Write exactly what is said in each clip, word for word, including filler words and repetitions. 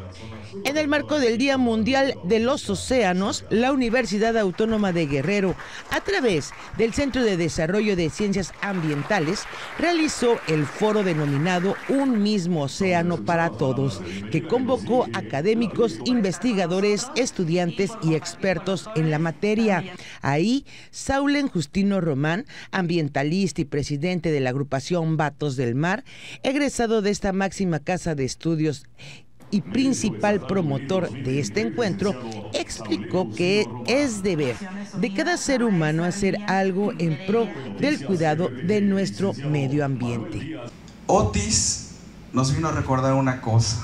En el marco del Día Mundial de los Océanos, la Universidad Autónoma de Guerrero, a través del Centro de Desarrollo de Ciencias Ambientales, realizó el foro denominado Un mismo océano para todos, que convocó académicos, investigadores, estudiantes y expertos en la materia. Ahí, Saulen Justino Román, ambientalista y presidente de la agrupación Vatos del Mar, egresado de esta máxima casa de estudios y principal promotor de este encuentro, explicó que es deber de cada ser humano hacer algo en pro del cuidado de nuestro medio ambiente. Otis nos vino a recordar una cosa,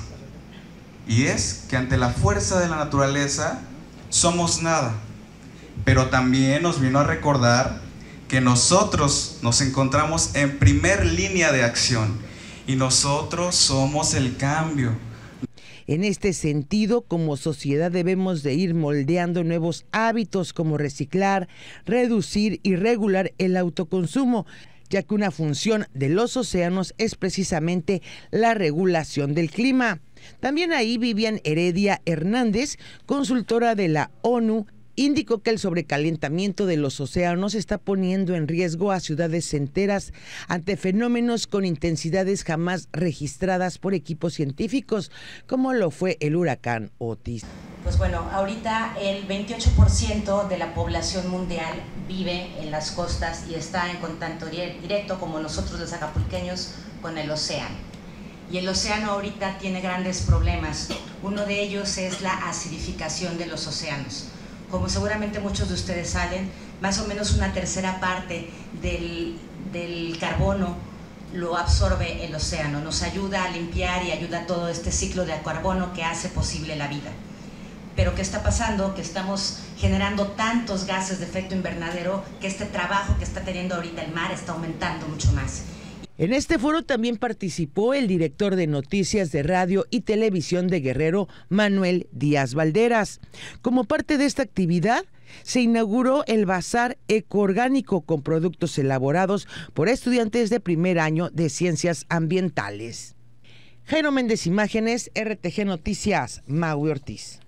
y es que ante la fuerza de la naturaleza somos nada, pero también nos vino a recordar que nosotros nos encontramos en primer línea de acción y nosotros somos el cambio. En este sentido, como sociedad debemos de ir moldeando nuevos hábitos como reciclar, reducir y regular el autoconsumo, ya que una función de los océanos es precisamente la regulación del clima. También ahí Vivian Heredia Hernández, consultora de la ONU, indicó que el sobrecalentamiento de los océanos está poniendo en riesgo a ciudades enteras ante fenómenos con intensidades jamás registradas por equipos científicos, como lo fue el huracán Otis. Pues bueno, ahorita el veintiocho por ciento de la población mundial vive en las costas y está en contacto directo, como nosotros los acapulqueños, con el océano. Y el océano ahorita tiene grandes problemas. Uno de ellos es la acidificación de los océanos. Como seguramente muchos de ustedes saben, más o menos una tercera parte del, del carbono lo absorbe el océano. Nos ayuda a limpiar y ayuda a todo este ciclo de carbono que hace posible la vida. Pero ¿qué está pasando? Que estamos generando tantos gases de efecto invernadero que este trabajo que está teniendo ahorita el mar está aumentando mucho más. En este foro también participó el director de Noticias de Radio y Televisión de Guerrero, Manuel Díaz Valderas. Como parte de esta actividad, se inauguró el Bazar Ecoorgánico con productos elaborados por estudiantes de primer año de Ciencias Ambientales. Jairo Méndez Imágenes, R T G Noticias, Maui Ortiz.